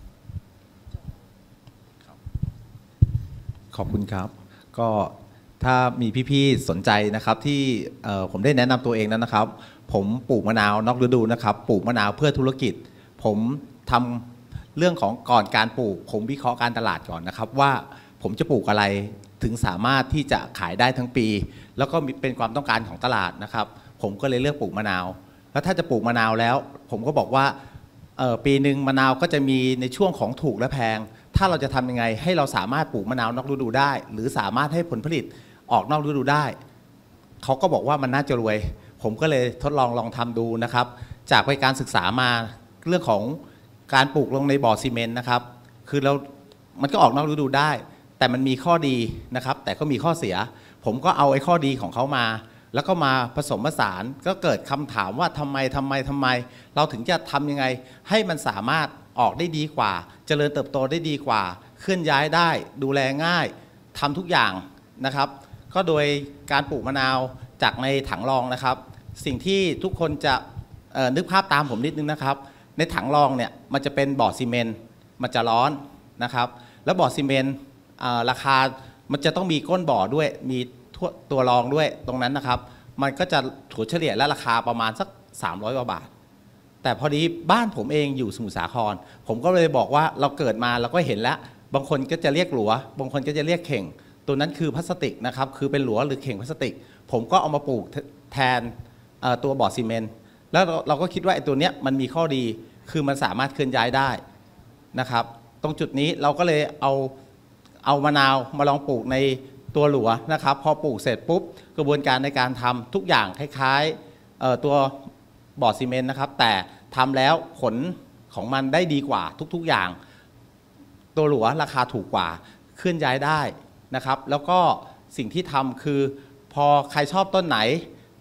ขอบคุณครับก็ถ้ามีพี่ๆสนใจนะครับที่ผมได้แนะนำตัวเองนั้นนะครับผมปลูกมะนาวนอกฤดูนะครับปลูกมะนาวเพื่อธุรกิจผมทำเรื่องของก่อนการปลูกผมวิเคราะห์การตลาดก่อนนะครับว่าผมจะปลูกอะไรถึงสามารถที่จะขายได้ทั้งปีแล้วก็เป็นความต้องการของตลาดนะครับผมก็เลยเลือกปลูกมะนาวแล้วถ้าจะปลูกมะนาวแล้วผมก็บอกว่าปีหนึ่งมะนาวก็จะมีในช่วงของถูกและแพงถ้าเราจะทำยังไงให้เราสามารถปลูกมะนาวนอกฤดูได้หรือสามารถให้ผลผลิตออกนอกฤดูได้เขาก็บอกว่ามันน่าจะรวยผมก็เลยทดลองลองทำดูนะครับจากไปการศึกษามาเรื่องของการปลูกลงในบ่อซีเมนต์นะครับคือเรามันก็ออกนอกฤดูได้แต่มันมีข้อดีนะครับแต่ก็มีข้อเสียผมก็เอาไอ้ข้อดีของเขามาแล้วก็มาผสมผสานก็เกิดคำถามว่าทำไมทำไมทำไมเราถึงจะทำยังไงให้มันสามารถออกได้ดีกว่าเจริญเติบโตได้ดีกว่าเคลื่อนย้ายได้ดูแลง่ายทำทุกอย่างนะครับก็โดยการปลูกมะนาวจากในถังรองนะครับสิ่งที่ทุกคนจะนึกภาพตามผมนิดนึงนะครับในถังรองเนี่ยมันจะเป็นบ่อซีเมนต์มันจะร้อนนะครับแล้วบ่อซีเมนต์ราคามันจะต้องมีก้นบ่อด้วยมีตัวรองด้วยตรงนั้นนะครับมันก็จะถัวเฉลี่ยและราคาประมาณสักสามร้อยกว่าบาทแต่พอดีบ้านผมเองอยู่สมุทรสาครผมก็เลยบอกว่าเราเกิดมาเราก็เห็นแล้วบางคนก็จะเรียกหลัวบางคนก็จะเรียกเข่งตัวนั้นคือพลาสติกนะครับคือเป็นหลัวหรือเข่งพลาสติกผมก็เอามาปลูกแทนตัวบ่อซีเมนต์แล้วเราก็คิดว่าไอ้ตัวเนี้ยมันมีข้อดีคือมันสามารถเคลื่อนย้ายได้นะครับตรงจุดนี้เราก็เลยเอาเอามะนาวมาลองปลูกในตัวหลัวนะครับพอปลูกเสร็จปุ๊บกระบวนการในการทำทุกอย่างคล้ายๆตัวบ่อซีเมนต์นะครับแต่ทำแล้วผลของมันได้ดีกว่าทุกๆอย่างตัวหลัวราคาถูกกว่าเคลื่อนย้ายได้นะครับแล้วก็สิ่งที่ทำคือพอใครชอบต้นไหน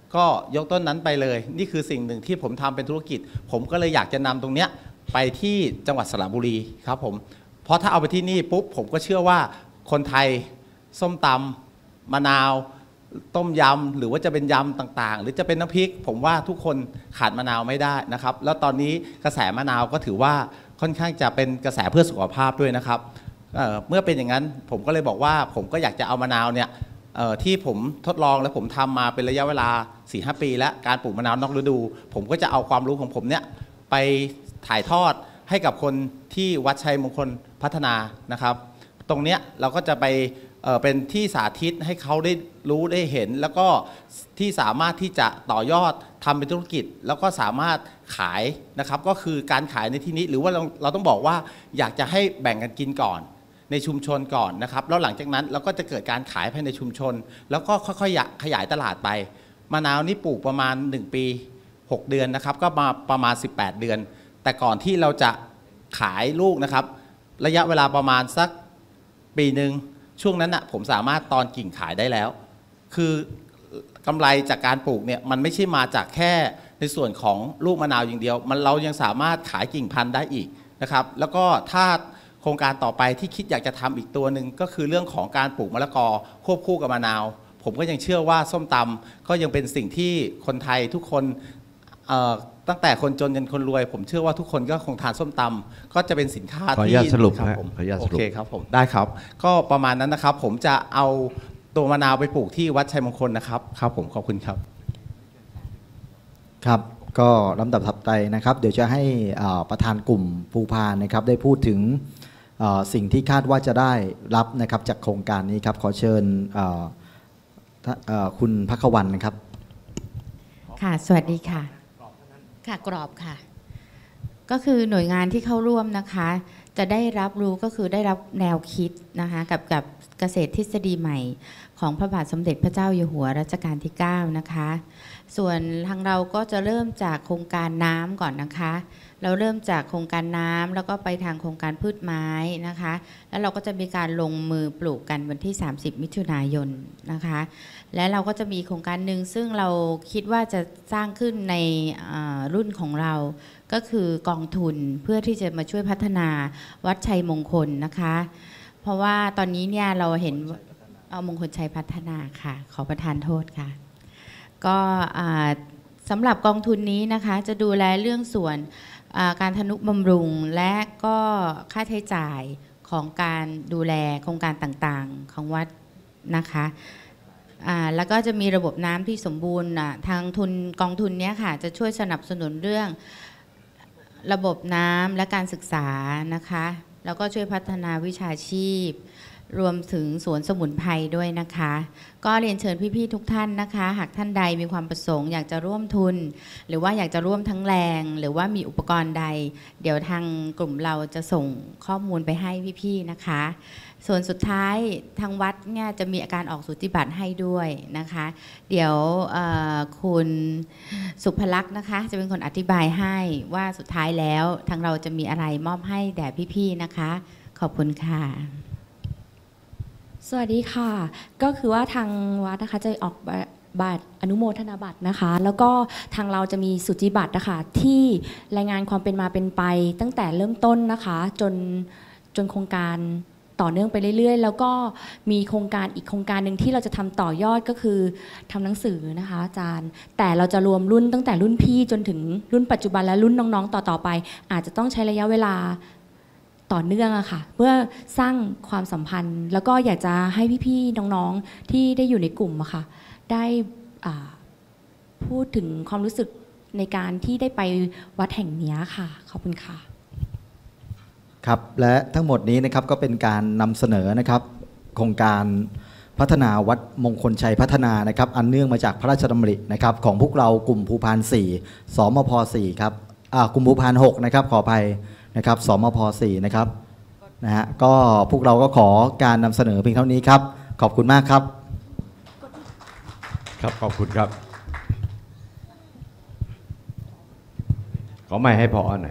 ก็ยกต้นนั้นไปเลยนี่คือสิ่งหนึ่งที่ผมทำเป็นธุรกิจผมก็เลยอยากจะนำตรงเนี้ยไปที่จังหวัดสระบุรีครับผมเพราะถ้าเอาไปที่นี่ปุ๊บผมก็เชื่อว่าคนไทยส้มตำมะนาวต้มยำหรือว่าจะเป็นยำต่างๆหรือจะเป็นน้ำพริกผมว่าทุกคนขาดมะนาวไม่ได้นะครับแล้วตอนนี้กระแสมะนาวก็ถือว่าค่อนข้างจะเป็นกระแสเพื่อสุขภาพด้วยนะครับ เอ่อ เมื่อเป็นอย่างนั้นผมก็เลยบอกว่าผมก็อยากจะเอามะนาวเนี่ยเอ่อที่ผมทดลองและผมทำมาเป็นระยะเวลา สี่ห้า ปีแล้วการปลูกมะนาวนอกฤดูผมก็จะเอาความรู้ของผมเนี่ยไปถ่ายทอดให้กับคนที่วัดชัยมงคลพัฒนานะครับตรงเนี้ยเราก็จะไปเอ่อเป็นที่สาธิตให้เขาได้รู้ได้เห็นแล้วก็ที่สามารถที่จะต่อยอดทำเป็นธุรกิจแล้วก็สามารถขายนะครับก็คือการขายในที่นี้หรือว่าเราเราต้องบอกว่าอยากจะให้แบ่งกันกินก่อนในชุมชนก่อนนะครับแล้วหลังจากนั้นเราก็จะเกิดการขายภายในชุมชนแล้วก็ค่อยๆขยายตลาดไปมะนาวนี่ปลูกประมาณหนึ่งปีหกเดือนนะครับก็มาประมาณสิบแปดเดือนแต่ก่อนที่เราจะขายลูกนะครับระยะเวลาประมาณสักปีหนึ่งช่วงนั้นนะผมสามารถตอนกิ่งขายได้แล้วคือกำไรจากการปลูกเนี่ยมันไม่ใช่มาจากแค่ในส่วนของลูกมะนาวอย่างเดียวมันเรายังสามารถขายกิ่งพันธุ์ได้อีกนะครับแล้วก็ถ้าโครงการต่อไปที่คิดอยากจะทำอีกตัวหนึ่งก็คือเรื่องของการปลูกมะละกอควบคู่กับมะนาวผมก็ยังเชื่อว่าส้มตำก็ยังเป็นสิ่งที่คนไทยทุกคนตั้งแต่คนจนจนคนรวยผมเชื่อว่าทุกคนก็คงทานส้มตำก็จะเป็นสินค้าที่ขออนุญาตสรุปครับนะผมขออนุญาตสโอรุปเคครับผมได้ครับก็ประมาณนั้นนะครับผมจะเอาตัวมะนาวไปปลูกที่วัดชัยมงคลนะครับครับผมขอบคุณครับครับก็ลำดับถัดไปนะครับเดี๋ยวจะให้ประธานกลุ่มภูพานนะครับได้พูดถึงสิ่งที่คาดว่าจะได้รับนะครับจากโครงการนี้ครับขอเชิญคุณภัควันนะครับค่ะสวัสดีค่ะค่ะกรอบค่ะก็คือหน่วยงานที่เข้าร่วมนะคะจะได้รับรู้ก็คือได้รับแนวคิดนะคะกับกับเกษตรทฤษฎีใหม่ของพระบาทสมเด็จพระเจ้าอยู่หัวรัชกาลที่เก้านะคะส่วนทางเราก็จะเริ่มจากโครงการน้ำก่อนนะคะเราเริ่มจากโครงการน้ำแล้วก็ไปทางโครงการพืชไม้นะคะแล้วเราก็จะมีการลงมือปลูกกันวันที่สามสิบมิถุนายนนะคะและเราก็จะมีโครงการหนึ่งซึ่งเราคิดว่าจะสร้างขึ้นในรุ่นของเราก็คือกองทุนเพื่อที่จะมาช่วยพัฒนาวัดชัยมงคลนะคะเพราะว่าตอนนี้เนี่ยเราเห็นเอามงคลชัยพัฒนาค่ะขอประทานโทษค่ะก็สำหรับกองทุนนี้นะคะจะดูแลเรื่องส่วนการทนุบำรุงและก็ค่าใช้จ่ายของการดูแลโครงการต่างๆของวัดนะคะแล้วก็จะมีระบบน้ำที่สมบูรณ์ทางทุนกองทุนนี้ค่ะจะช่วยสนับสนุนเรื่องระบบน้ำและการศึกษานะคะแล้วก็ช่วยพัฒนาวิชาชีพรวมถึงสวนสมุนไพรด้วยนะคะก็เรียนเชิญพี่ๆทุกท่านนะคะหากท่านใดมีความประสงค์อยากจะร่วมทุนหรือว่าอยากจะร่วมทั้งแรงหรือว่ามีอุปกรณ์ใดเดี๋ยวทางกลุ่มเราจะส่งข้อมูลไปให้พี่ๆนะคะส่วนสุดท้ายทางวัดเนี่ยจะมีอาการออกสูติบัตรให้ด้วยนะคะเดี๋ยวคุณสุภลักษณ์นะคะจะเป็นคนอธิบายให้ว่าสุดท้ายแล้วทางเราจะมีอะไรมอบให้แด่พี่ๆนะคะขอบคุณค่ะสวัสดีค่ะก็คือว่าทางวัดนะคะจะออกบัตรอนุโมทนาบัตรนะคะแล้วก็ทางเราจะมีสุจิบัตรนะคะที่รายงานความเป็นมาเป็นไปตั้งแต่เริ่มต้นนะคะจนจนโครงการต่อเนื่องไปเรื่อยๆแล้วก็มีโครงการอีกโครงการหนึ่งที่เราจะทำต่อยอดก็คือทำหนังสือนะคะอาจารย์แต่เราจะรวมรุ่นตั้งแต่รุ่นพี่จนถึงรุ่นปัจจุบันและรุ่นน้องๆต่อๆไปอาจจะต้องใช้ระยะเวลาต่อเนื่องอะค่ะเพื่อสร้างความสัมพันธ์แล้วก็อยากจะให้พี่ๆน้องๆที่ได้อยู่ในกลุ่มอะค่ะได้พูดถึงความรู้สึกในการที่ได้ไปวัดแห่งนี้ค่ะขอบคุณค่ะครับและทั้งหมดนี้นะครับก็เป็นการนำเสนอนะครับโครงการพัฒนาวัดมงคลชัยพัฒนานะครับอันเนื่องมาจากพระราชดำรินะครับของพวกเรากลุ่มภูพานสี่สมพสี่ครับกลุ่มภูพานหกนะครับขออภัยนะครับสมพสี่นะครับนะฮะก็พวกเราก็ขอการนำเสนอเพียงเท่านี้ครับขอบคุณมากครับครับขอบคุณครับขอไม่ให้พอหน่อย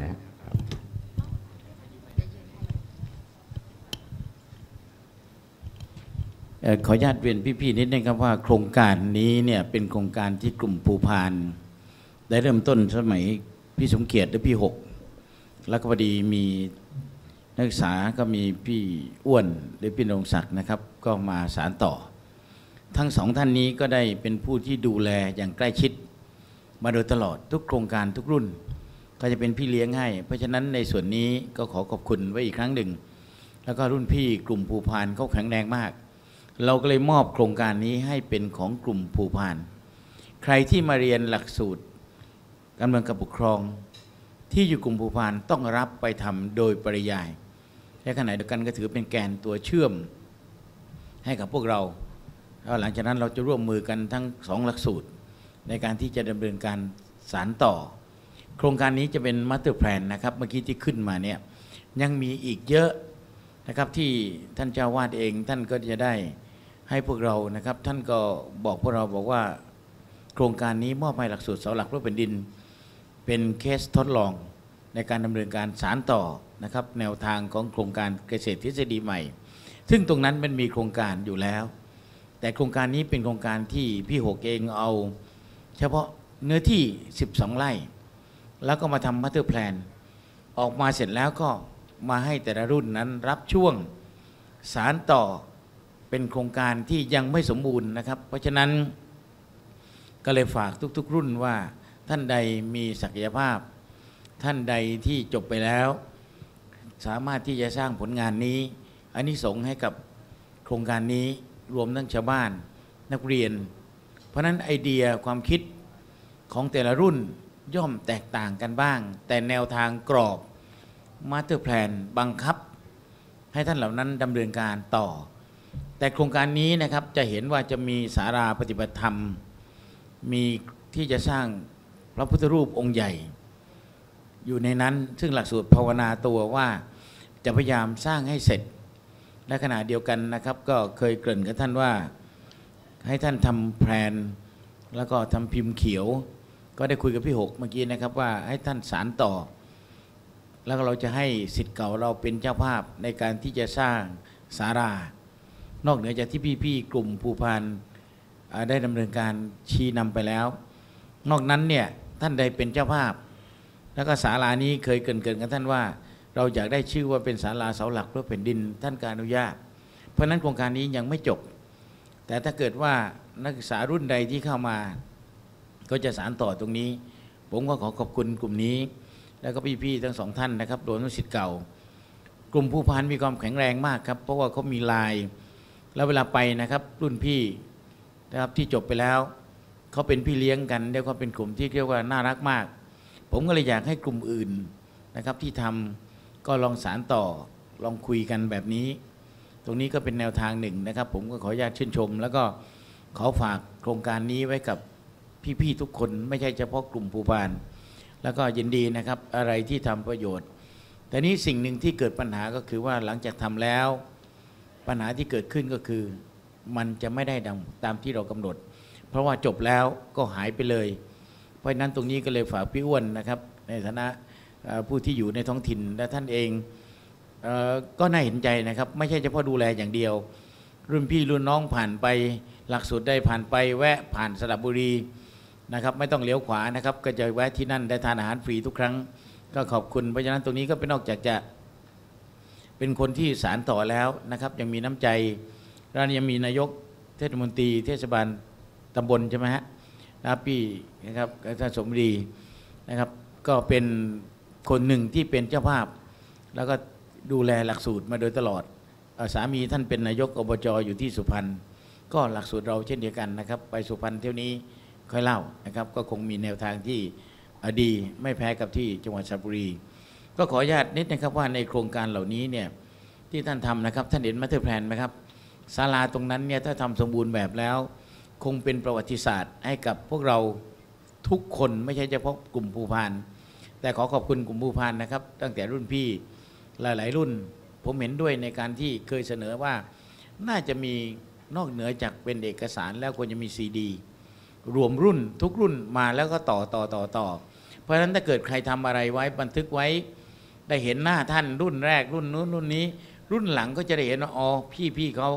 ออขออนุญาตเรียนพี่ๆนิดนึงครับว่าโครงการนี้เนี่ยเป็นโครงการที่กลุ่มภูพานได้เริ่มต้นสมัยพี่สมเกียรติและพี่หกแล้วก็พอดีมีนักศึกษาก็มีพี่อ้วนหรือพี่นรงศักดิ์นะครับก็มาสานต่อทั้งสองท่านนี้ก็ได้เป็นผู้ที่ดูแลอย่างใกล้ชิดมาโดยตลอดทุกโครงการทุกรุ่นก็จะเป็นพี่เลี้ยงให้เพราะฉะนั้นในส่วนนี้ก็ขอขอบคุณไว้อีกครั้งหนึ่งแล้วก็รุ่นพี่กลุ่มภูพานเขาแข็งแรงมากเราก็เลยมอบโครงการนี้ให้เป็นของกลุ่มภูพานใครที่มาเรียนหลักสูตรการเมืองกับปกครองที่อยู่กลุ่มภูพานต้องรับไปทำโดยปริยายและขณะเดียวกันก็ถือเป็นแกนตัวเชื่อมให้กับพวกเราแล้วหลังจากนั้นเราจะร่วมมือกันทั้งสองหลักสูตรในการที่จะดำเนินการสานต่อโครงการนี้จะเป็นมาสเตอร์แพลนนะครับเมื่อกี้ที่ขึ้นมาเนี่ยยังมีอีกเยอะนะครับที่ท่านเจ้าวาดเองท่านก็จะได้ให้พวกเรานะครับท่านก็บอกพวกเราบอกว่าโครงการนี้มอบให้หลักสูตรเสาหลักพระแผ่นดินเป็นเคสทดลองในการดำเนินการสานต่อนะครับแนวทางของโครงการเกษตรทฤษฎีใหม่ซึ่งตรงนั้นมันมีโครงการอยู่แล้วแต่โครงการนี้เป็นโครงการที่พี่หกเองเอาเฉพาะเนื้อที่สิบสองไร่แล้วก็มาทำมาสเตอร์แพลนออกมาเสร็จแล้วก็มาให้แต่ละรุ่นนั้นรับช่วงสารต่อเป็นโครงการที่ยังไม่สมบูรณ์นะครับเพราะฉะนั้นก็เลยฝากทุกๆรุ่นว่าท่านใดมีศักยภาพท่านใดที่จบไปแล้วสามารถที่จะสร้างผลงานนี้อานิสงส์ให้กับโครงการนี้รวมทั้งชาวบ้านนักเรียนเพราะนั้นไอเดียความคิดของแต่ละรุ่นย่อมแตกต่างกันบ้างแต่แนวทางกรอบมาสเตอร์แพลนบังคับให้ท่านเหล่านั้นดำเนินการต่อแต่โครงการนี้นะครับจะเห็นว่าจะมีศาลาปฏิบัติธรรมมีที่จะสร้างพระพุทธรูปองค์ใหญ่อยู่ในนั้นซึ่งหลักสูตรภาวนาตัวว่าจะพยายามสร้างให้เสร็จและขณะเดียวกันนะครับก็เคยเกริ่นกับท่านว่าให้ท่านทำแพลนแล้วก็ทำพิมพ์เขียวก็ได้คุยกับพี่หกเมื่อกี้นะครับว่าให้ท่านสานต่อแล้วเราจะให้ศิษย์เก่าเราเป็นเจ้าภาพในการที่จะสร้างศาลานอกเหนือจากที่พี่ๆกลุ่มภูพานได้ดำเนินการชี้นำไปแล้วนอกนั้นเนี่ยท่านใดเป็นเจ้าภาพแล้วก็ศาลานี้เคยเกริ่นๆกับท่านว่าเราอยากได้ชื่อว่าเป็นศาลาเสาหลักพระแผ่นดินท่านก็อนุญาตเพราะฉะนั้นโครงการนี้ยังไม่จบแต่ถ้าเกิดว่านักศึกษารุ่นใดที่เข้ามาก็จะสานต่อตรงนี้ผมก็ขอขอบคุณกลุ่มนี้แล้วก็พี่ๆทั้งสองท่านนะครับรวมทั้งศิษย์เก่ากลุ่มภูพานมีความแข็งแรงมากครับเพราะว่าเขามีลายแล้วเวลาไปนะครับรุ่นพี่นะครับที่จบไปแล้วเขาเป็นพี่เลี้ยงกันเรียกว่าเป็นกลุ่มที่เรียกว่าน่ารักมากผมก็เลยอยากให้กลุ่มอื่นนะครับที่ทำก็ลองสานต่อลองคุยกันแบบนี้ตรงนี้ก็เป็นแนวทางหนึ่งนะครับผมก็ขออนุญาตชื่นชมแล้วก็ขอฝากโครงการนี้ไว้กับพี่ๆทุกคนไม่ใช่เฉพาะกลุ่มภูพานแล้วก็ยินดีนะครับอะไรที่ทำประโยชน์แต่นี้สิ่งหนึ่งที่เกิดปัญหาก็คือว่าหลังจากทำแล้วปัญหาที่เกิดขึ้นก็คือมันจะไม่ได้ดังตามที่เรากำหนดเพราะว่าจบแล้วก็หายไปเลยเพราะฉะนั้นตรงนี้ก็เลยฝากพี่อ้วนนะครับในฐานะผู้ที่อยู่ในท้องถิ่นและท่านเองก็น่าเห็นใจนะครับไม่ใช่เฉพาะดูแลอย่างเดียวรุ่นพี่รุ่นน้องผ่านไปหลักสูตรได้ผ่านไปแวะผ่านสระบุรีนะครับไม่ต้องเลี้ยวขวานะครับก็จะแวะที่นั่นได้ทานอาหารฟรีทุกครั้งก็ขอบคุณเพราะฉะนั้นตรงนี้ก็เป็นนอกจากจะเป็นคนที่สานต่อแล้วนะครับยังมีน้ำใจแล้วยังมีนายกเทศมนตรีเทศบาลตำบลใช่ไหมฮะนะพี่นะครับท่านสมดีนะครับก็เป็นคนหนึ่งที่เป็นเจ้าภาพแล้วก็ดูแลหลักสูตรมาโดยตลอดสามีท่านเป็นนายกอบจอยู่ที่สุพรรณก็หลักสูตรเราเช่นเดียวกันนะครับไปสุพรรณเที่ยวนี้ค่อยเล่านะครับก็คงมีแนวทางที่ดีไม่แพ้กับที่จังหวัดสระบุรีก็ขออนุญาตนิดนะครับว่าในโครงการเหล่านี้เนี่ยที่ท่านทำนะครับท่านเห็นมาสเตอร์แพลนไหมครับศาลาตรงนั้นเนี่ยถ้าทำสมบูรณ์แบบแล้วคงเป็นประวัติศาสตร์ให้กับพวกเราทุกคนไม่ใช่เฉพาะกลุ่มภูพานแต่ขอขอบคุณกลุ่มภูพานนะครับตั้งแต่รุ่นพี่หลายๆรุ่นผมเห็นด้วยในการที่เคยเสนอว่าน่าจะมีนอกเหนือจากเป็นเอกสารแล้วควรจะมีซีดีรวมรุ่นทุกรุ่นมาแล้วก็ต่อต่อต่อต่อเพราะฉะนั้นถ้าเกิดใครทำอะไรไว้บันทึกไว้ได้เห็นหน้าท่านรุ่นแรกรุ่นนู้นรุ่นนี้รุ่นหลังก็จะได้เห็นว่าอ๋อพี่พี่เขา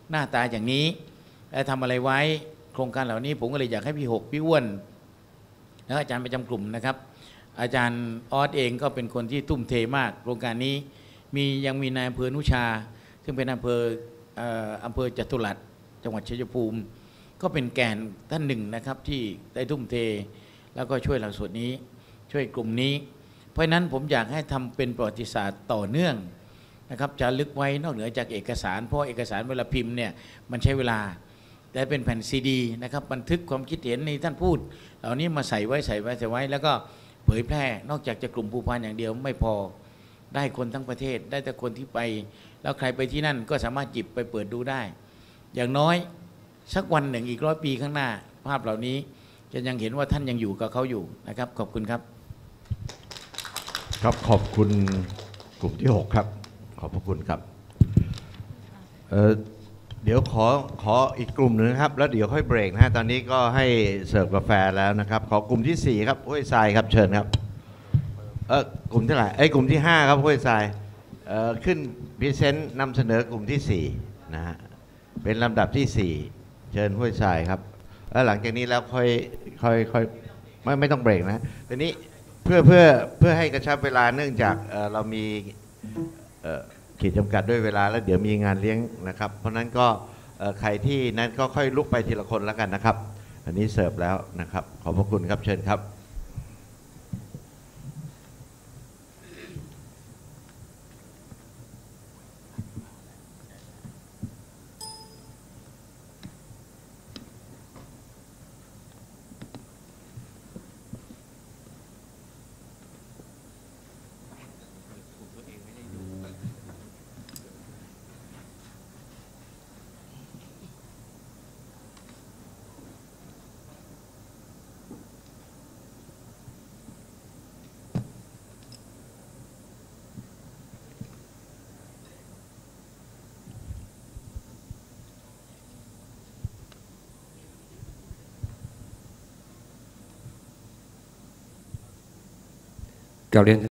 หน้าตาอย่างนี้และทำอะไรไว้โครงการเหล่านี้ผมก็เลยอยากให้พี่หกพี่อ้วนและอาจารย์ประจำกลุ่มนะครับอาจารย์ออสเองก็เป็นคนที่ทุ่มเทมากโครงการนี้มียังมีนายอำเภอนุชาซึ่งเป็นอำเภออำเภอจตุรัสจังหวัดชัยภูมิก็เป็นแกนท่านหนึ่งนะครับที่ได้ทุ่มเทแล้วก็ช่วยหลักสูตรนี้ช่วยกลุ่มนี้เพราะฉะนั้นผมอยากให้ทำเป็นประวัติศาสตร์ต่อเนื่องนะครับจะลึกไว้นอกเหนือจากเอกสารเพราะเอกสารเวลาพิมพ์เนี่ยมันใช้เวลาแต่เป็นแผ่นซีดีนะครับบันทึกความคิดเห็นในท่านพูดเหล่านี้มาใส่ไว้ใส่ไว้ใส่ไว้แล้วก็เผยแพร่นอกจากจะกลุ่มภูพานอย่างเดียวไม่พอได้คนทั้งประเทศได้แต่คนที่ไปแล้วใครไปที่นั่นก็สามารถจิบไปเปิดดูได้อย่างน้อยสักวันหนึ่งอีกร้อยปีข้างหน้าภาพเหล่านี้จะยังเห็นว่าท่านยังอยู่กับเขาอยู่นะครับขอบคุณครับครับขอบคุณกลุ่มที่หกครับขอบพระคุณครับเอ่อเดี๋ยวขอขออีกกลุ่มหนึ่งครับแล้วเดี๋ยวค่อยเบรกนะฮะตอนนี้ก็ให้เสิร์ฟกาแฟแล้วนะครับขอกลุ่มที่สี่ครับห้วยทรายครับเชิญครับเออกลุ่มที่ไหนไอ้กลุ่มที่ห้าครับห้วยทรายเอ่อขึ้นพรีเซนต์นำเสนอกลุ่มที่สี่นะฮะเป็นลำดับที่สี่เชิญห้วยทรายครับแล้วหลังจากนี้แล้วค่อยค่อยค่อยไม่ไม่ต้องเบรกนะทีนี้เพื่อเพื่อเพื่อให้กระชับเวลาเนื่องจากเอ่อเรามีเอ่อขีดจำกัดด้วยเวลาแล้วเดี๋ยวมีงานเลี้ยงนะครับเพราะนั้นก็ใครที่นั้นก็ค่อยลุกไปทีละคนแล้วกันนะครับอันนี้เสิร์ฟแล้วนะครับขอบพระคุณครับเชิญครับกราบเรียน